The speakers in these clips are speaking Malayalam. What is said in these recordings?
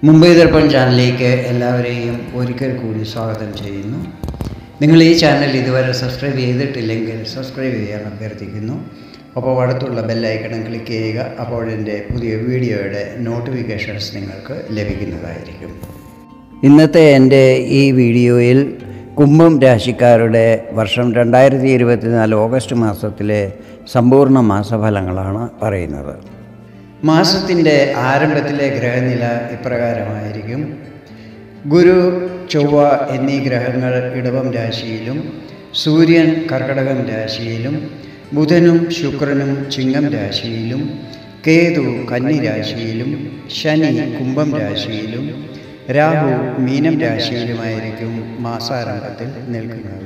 മുംബൈ ദർപ്പൺ ചാനലിലേക്ക് എല്ലാവരെയും ഒരിക്കൽ കൂടി സ്വാഗതം ചെയ്യുന്നു. നിങ്ങൾ ഈ ചാനൽ ഇതുവരെ സബ്സ്ക്രൈബ് ചെയ്തിട്ടില്ലെങ്കിൽ സബ്സ്ക്രൈബ് ചെയ്യാൻ അഭ്യർത്ഥിക്കുന്നു. അപ്പോൾ അടുത്തുള്ള ബെല്ലൈക്കൺ ക്ലിക്ക് ചെയ്യുക. അപ്പോൾ എൻ്റെ പുതിയ വീഡിയോയുടെ നോട്ടിഫിക്കേഷൻസ് നിങ്ങൾക്ക് ലഭിക്കുന്നതായിരിക്കും. ഇന്നത്തെ എൻ്റെ ഈ വീഡിയോയിൽ കുംഭം രാശിക്കാരുടെ വർഷം 2024 ഓഗസ്റ്റ് മാസത്തിലെ സമ്പൂർണ്ണ മാസഫലങ്ങളാണ് പറയുന്നത്. മാസത്തിൻ്റെ ആരംഭത്തിലെ ഗ്രഹനില ഇപ്രകാരമായിരിക്കും. ഗുരു, ചൊവ്വ എന്നീ ഗ്രഹങ്ങൾ ഇടവം രാശിയിലും സൂര്യൻ കർക്കടകം രാശിയിലും ബുധനും ശുക്രനും ചിങ്ങം രാശിയിലും കേതു കന്നി രാശിയിലും ശനി കുംഭം രാശിയിലും രാഹു മീനം രാശിയിലുമായിരിക്കും മാസാരംഭത്തിൽ നിൽക്കുന്നത്.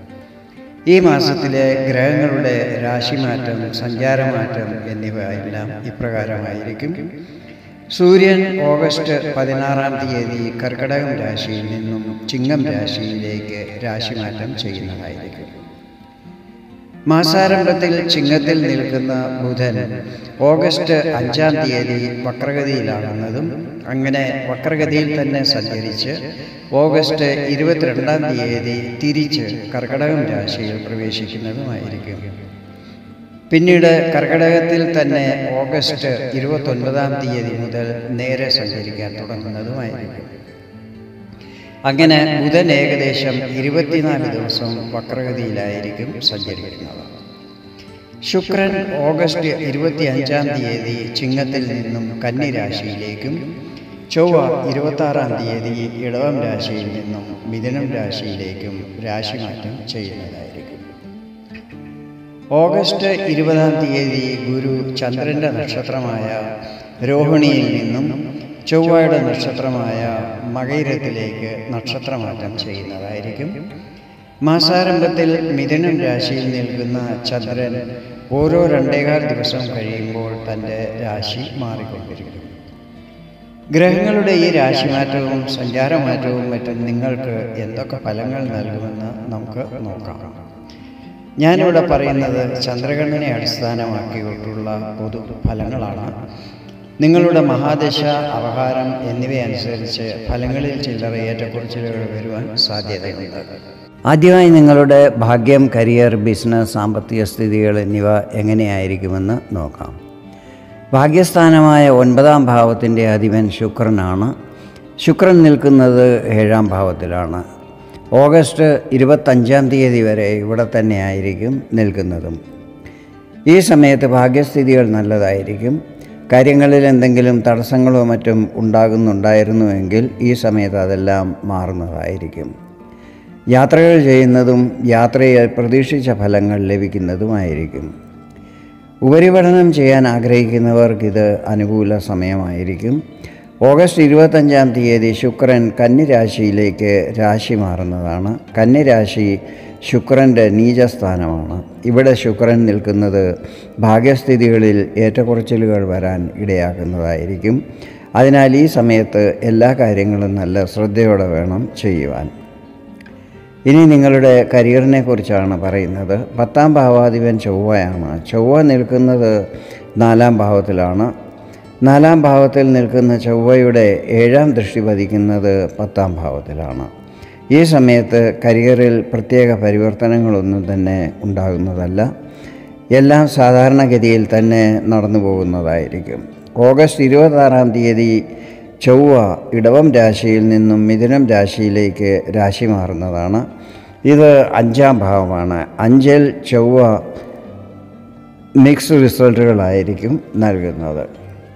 ഈ മാസത്തിലെ ഗ്രഹങ്ങളുടെ രാശിമാറ്റം, സഞ്ചാരമാറ്റം എന്നിവ എല്ലാം ഇപ്രകാരമായിരിക്കും. സൂര്യൻ ഓഗസ്റ്റ് 16 കർക്കടകം രാശിയിൽ നിന്നും ചിങ്ങം രാശിയിലേക്ക് രാശിമാറ്റം ചെയ്യുന്നതായിരിക്കും. മാസാരംഭത്തിൽ ചിങ്ങത്തിൽ നിൽക്കുന്ന ബുധൻ ഓഗസ്റ്റ് 5 വക്രഗതിയിലാകുന്നതും അങ്ങനെ വക്രഗതിയിൽ തന്നെ സഞ്ചരിച്ച് ഓഗസ്റ്റ് 22 തിരിച്ച് കർക്കടകം രാശിയിൽ പ്രവേശിക്കുന്നതുമായിരിക്കും. പിന്നീട് കർക്കടകത്തിൽ തന്നെ ഓഗസ്റ്റ് 29 മുതൽ നേരെ സഞ്ചരിക്കാൻ തുടങ്ങുന്നതുമായിരിക്കും. അങ്ങനെ ബുധൻ ഏകദേശം 24 ദിവസം വക്രഗതിയിലായിരിക്കും സഞ്ചരിക്കുന്നത്. ശുക്രൻ ഓഗസ്റ്റ് 25 ചിങ്ങത്തിൽ നിന്നും കന്നി രാശിയിലേക്കും ചൊവ്വ 26 ഇടവം രാശിയിൽ നിന്നും മിഥുനം രാശിയിലേക്കും രാശിമാറ്റം ചെയ്യുന്നതായിരിക്കും. ഓഗസ്റ്റ് 20 ഗുരു ചന്ദ്രൻ്റെ നക്ഷത്രമായ രോഹിണിയിൽ നിന്നും ചൊവ്വയുടെ നക്ഷത്രമായ മകയിരത്തിലേക്ക് നക്ഷത്രമാറ്റം ചെയ്യുന്നതായിരിക്കും. മാസാരംഭത്തിൽ മിഥുനം രാശിയിൽ നിൽക്കുന്ന ചന്ദ്രൻ ഓരോ 2.25 ദിവസം കഴിയുമ്പോൾ തൻ്റെ രാശി മാറിക്കൊണ്ടിരിക്കും. ഗ്രഹങ്ങളുടെ ഈ രാശിമാറ്റവും സഞ്ചാരമാറ്റവും മറ്റും നിങ്ങൾക്ക് എന്തൊക്കെ ഫലങ്ങൾ നൽകുമെന്ന് നമുക്ക് നോക്കാം. ഞാനിവിടെ പറയുന്നത് ചന്ദ്രഗണനെ അടിസ്ഥാനമാക്കിയിട്ടുള്ള പൊതു ഫലങ്ങളാണ്. നിങ്ങളുടെ മഹാദശ, അവഹാരം എന്നിവയനുസരിച്ച് ഫലങ്ങളിൽ ചില്ലറ ഏറ്റക്കുറച്ചിലുകൾ വരുവാൻ സാധ്യതയുണ്ട്. ആദ്യമായി നിങ്ങളുടെ ഭാഗ്യം, കരിയർ, ബിസിനസ്, സാമ്പത്തിക സ്ഥിതികൾ എന്നിവ എങ്ങനെയായിരിക്കുമെന്ന് നോക്കാം. ഭാഗ്യസ്ഥാനമായ 9ാം ഭാവത്തിൻ്റെ അധിപൻ ശുക്രനാണ്. ശുക്രൻ നിൽക്കുന്നത് 7ാം ഭാവത്തിലാണ്. ഓഗസ്റ്റ് 25 വരെ ഇവിടെ തന്നെ ആയിരിക്കും നിൽക്കുന്നതും. ഈ സമയത്ത് ഭാഗ്യസ്ഥിതികൾ നല്ലതായിരിക്കും. കാര്യങ്ങളിൽ എന്തെങ്കിലും തടസ്സങ്ങളോ മറ്റും ഉണ്ടായിരുന്നുവെങ്കിൽ ഈ സമയത്ത് അതെല്ലാം മാറുന്നതായിരിക്കും. യാത്രകൾ ചെയ്യുന്നതും യാത്രയിൽ പ്രതീക്ഷിച്ച ഫലങ്ങൾ ലഭിക്കുന്നതുമായിരിക്കും. ഉപരിപഠനം ചെയ്യാൻ ആഗ്രഹിക്കുന്നവർക്കിത് അനുകൂല സമയമായിരിക്കും. ഓഗസ്റ്റ് 25 ശുക്രൻ കന്നിരാശിയിലേക്ക് രാശി മാറുന്നതാണ്. കന്നിരാശി ശുക്രൻ്റെ നീചസ്ഥാനമാണ്. ഇവിടെ ശുക്രൻ നിൽക്കുന്നത് ഭാഗ്യസ്ഥിതികളിൽ ഏറ്റക്കുറച്ചിലുകൾ വരാൻ ഇടയാക്കുന്നതായിരിക്കും. അതിനാൽ ഈ സമയത്ത് എല്ലാ കാര്യങ്ങളും നല്ല ശ്രദ്ധയോടെ വേണം ചെയ്യുവാൻ. ഇനി നിങ്ങളുടെ കരിയറിനെ കുറിച്ചാണ് പറയുന്നത്. 10ാം ഭാവാധിപൻ ചൊവ്വയാണ്. ചൊവ്വ നിൽക്കുന്നത് 4ാം ഭാവത്തിലാണ്. 4ാം ഭാവത്തിൽ നിൽക്കുന്ന ചൊവ്വയുടെ 7ാം ദൃഷ്ടി പതിക്കുന്നത് 10ാം ഭാവത്തിലാണ്. ഈ സമയത്ത് കരിയറിൽ പ്രത്യേക പരിവർത്തനങ്ങളൊന്നും തന്നെ ഉണ്ടാകുന്നതല്ല. എല്ലാം സാധാരണഗതിയിൽ തന്നെ നടന്നു പോകുന്നതായിരിക്കും. ഓഗസ്റ്റ് 26 ചൊവ്വ ഇടവം രാശിയിൽ നിന്നും മിഥുനം രാശിയിലേക്ക് രാശി മാറുന്നതാണ്. ഇത് 5ാം ഭാവമാണ്. 5ൽ ചൊവ്വ മിക്സ് റിസൾട്ടുകളായിരിക്കും നൽകുന്നത്.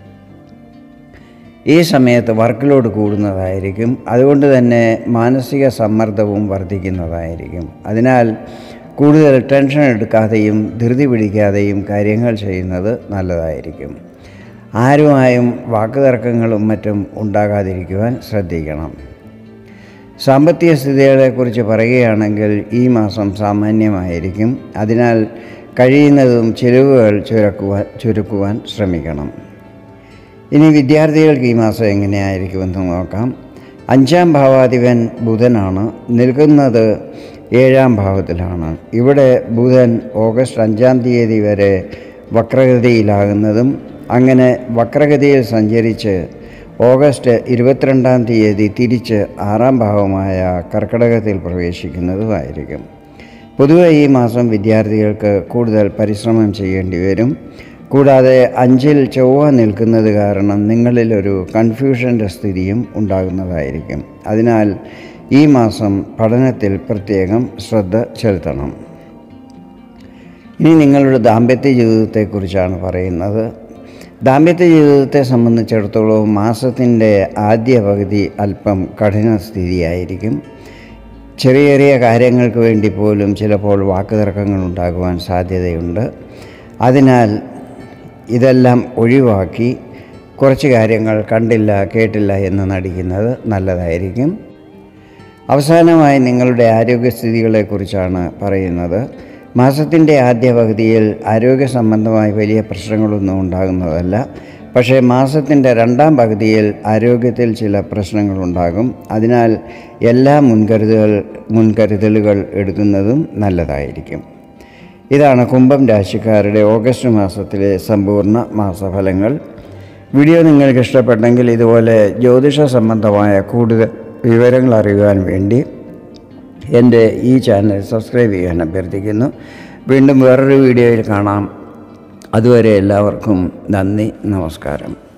ഈ സമയത്ത് വർക്ക് ലോഡ് കൂടുന്നതായിരിക്കും. അതുകൊണ്ട് തന്നെ മാനസിക സമ്മർദ്ദവും വർദ്ധിക്കുന്നതായിരിക്കും. അതിനാൽ കൂടുതൽ ടെൻഷൻ എടുക്കാതെയും ധൃതി പിടിക്കാതെയും കാര്യങ്ങൾ ചെയ്യുന്നത് നല്ലതായിരിക്കും. ആരുമായും വാക്കുതർക്കങ്ങളും മറ്റും ഉണ്ടാകാതിരിക്കുവാൻ ശ്രദ്ധിക്കണം. സാമ്പത്തിക സ്ഥിതികളെക്കുറിച്ച് പറയുകയാണെങ്കിൽ ഈ മാസം സാമാന്യമായിരിക്കും. അതിനാൽ കഴിയുന്നതും ചിലവുകൾ ചുരുക്കുവാൻ ശ്രമിക്കണം. ഇനി വിദ്യാർത്ഥികൾക്ക് ഈ മാസം എങ്ങനെയായിരിക്കുമെന്ന് നോക്കാം. 5ാം ഭാവാധിപൻ ബുധനാണ്. നിൽക്കുന്നത് 7ാം ഭാവത്തിലാണ്. ഇവിടെ ബുധൻ ഓഗസ്റ്റ് 5 വരെ വക്രഗതിയിലാകുന്നതും അങ്ങനെ വക്രഗതിയിൽ സഞ്ചരിച്ച് ഓഗസ്റ്റ് 22-ാം തീയതി തിരിച്ച് 6-ാം ഭാവമായ കർക്കിടകത്തിൽ പ്രവേശിക്കുന്നതുമായിരിക്കും. പൊതുവെ ഈ മാസം വിദ്യാർത്ഥികൾക്ക് കൂടുതൽ പരിശ്രമം ചെയ്യേണ്ടി വരും. കൂടാതെ 5-ൽ ചൊവ്വ നിൽക്കുന്നത് കാരണം നിങ്ങളിലൊരു കൺഫ്യൂഷൻ്റെ സ്ഥിതിയും ഉണ്ടാകുന്നതായിരിക്കും. അതിനാൽ ഈ മാസം പഠനത്തിൽ പ്രത്യേകം ശ്രദ്ധ ചെലുത്തണം. ഇനി നിങ്ങളുടെ ദാമ്പത്യ ജീവിതത്തെക്കുറിച്ചാണ് പറയുന്നത്. ദാമ്പത്യ ജീവിതത്തെ സംബന്ധിച്ചിടത്തോളം മാസത്തിൻ്റെ ആദ്യ പകുതി അല്പം കഠിന സ്ഥിതിയായിരിക്കും. ചെറിയ ചെറിയ കാര്യങ്ങൾക്ക് വേണ്ടി പോലും ചിലപ്പോൾ വാക്കുതർക്കങ്ങൾ ഉണ്ടാകുവാൻ സാധ്യതയുണ്ട്. അതിനാൽ ഇതെല്ലാം ഒഴിവാക്കി കുറച്ച് കാര്യങ്ങൾ കണ്ടില്ല കേട്ടില്ല എന്ന് നടിക്കുന്നത് നല്ലതായിരിക്കും. അവസാനമായി നിങ്ങളുടെ ആരോഗ്യസ്ഥിതികളെക്കുറിച്ചാണ് പറയുന്നത്. മാസത്തിൻ്റെ ആദ്യ പകുതിയിൽ ആരോഗ്യ സംബന്ധമായി വലിയ പ്രശ്നങ്ങളൊന്നും ഉണ്ടാകുന്നതല്ല. പക്ഷേ മാസത്തിൻ്റെ 2-ാം പകുതിയിൽ ആരോഗ്യത്തിൽ ചില പ്രശ്നങ്ങളുണ്ടാകും. അതിനാൽ എല്ലാ മുൻകരുതലുകൾ എടുക്കുന്നതും നല്ലതായിരിക്കും. ഇതാണ് കുംഭം രാശിക്കാരുടെ ഓഗസ്റ്റ് മാസത്തിലെ സമ്പൂർണ്ണ മാസഫലങ്ങൾ. വീഡിയോ നിങ്ങൾക്ക് ഇഷ്ടപ്പെട്ടെങ്കിൽ ഇതുപോലെ ജ്യോതിഷ സംബന്ധമായ കൂടുതൽ വിവരങ്ങൾ അറിയുവാൻ വേണ്ടി എൻ്റെ ഈ ചാനൽ സബ്സ്ക്രൈബ് ചെയ്യാൻ അഭ്യർത്ഥിക്കുന്നു. വീണ്ടും വേറൊരു വീഡിയോയിൽ കാണാം. അതുവരെ എല്ലാവർക്കും നന്ദി, നമസ്കാരം.